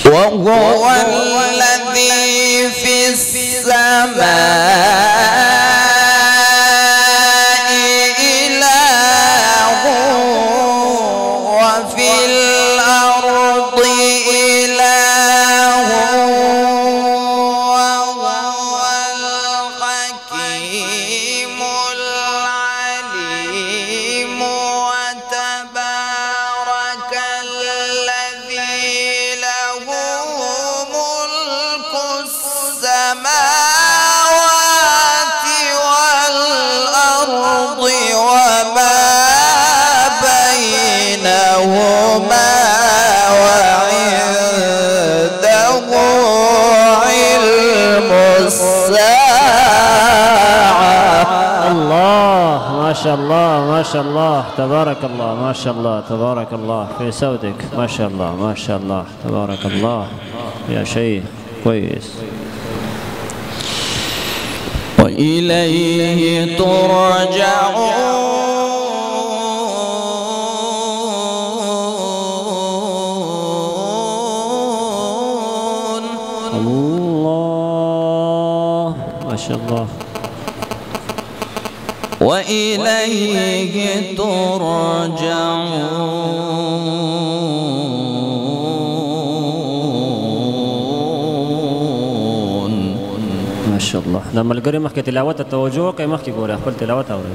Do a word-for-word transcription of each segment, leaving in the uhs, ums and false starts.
وهو الذي في السماء إله وفي الأرض إله وهو الحكيم العليم وتبارك الذي له ملك السماوات والأرض وما بينهما وعنده علم الساعة. الله ما شاء الله ما شاء الله تبارك الله ما شاء الله تبارك الله في سودك ما شاء الله ما شاء الله تبارك الله يا شيخ كويس. وإليه ترجعون. الله ما شاء الله. وإليه ترجعون. ما شاء الله. لما القري محكي تلاوتها التوجه كي محكي يقول أقبل تلاوتها أوري.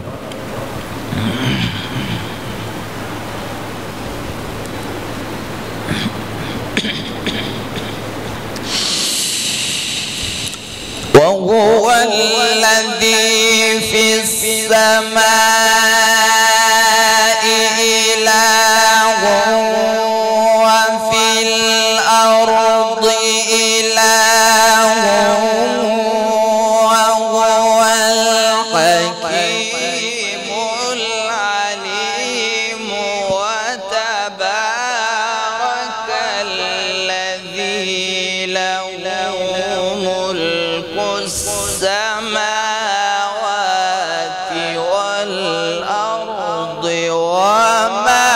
وهو الذي في السماء إله وفي الأرض إله وهو الحكيم العليم وتبارك الذي له ملك السماوات والأرض وما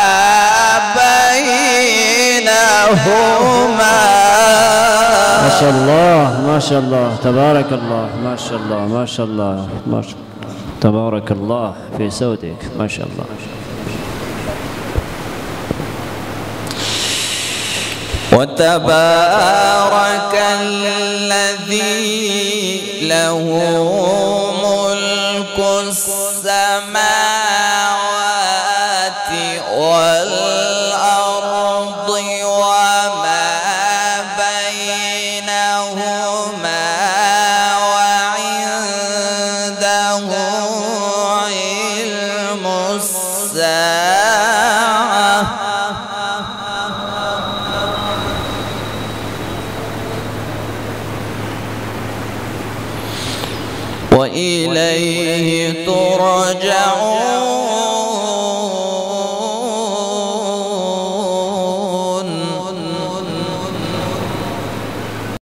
بينهما. ما شاء الله ما شاء الله تبارك الله ما شاء الله ما شاء الله ما شاء تبارك الله في سودك ما شاء الله. وتبارك الذي له ملك السماوات والأرض وما بينهما وعنده علم الساعة. وإليه ترجعون.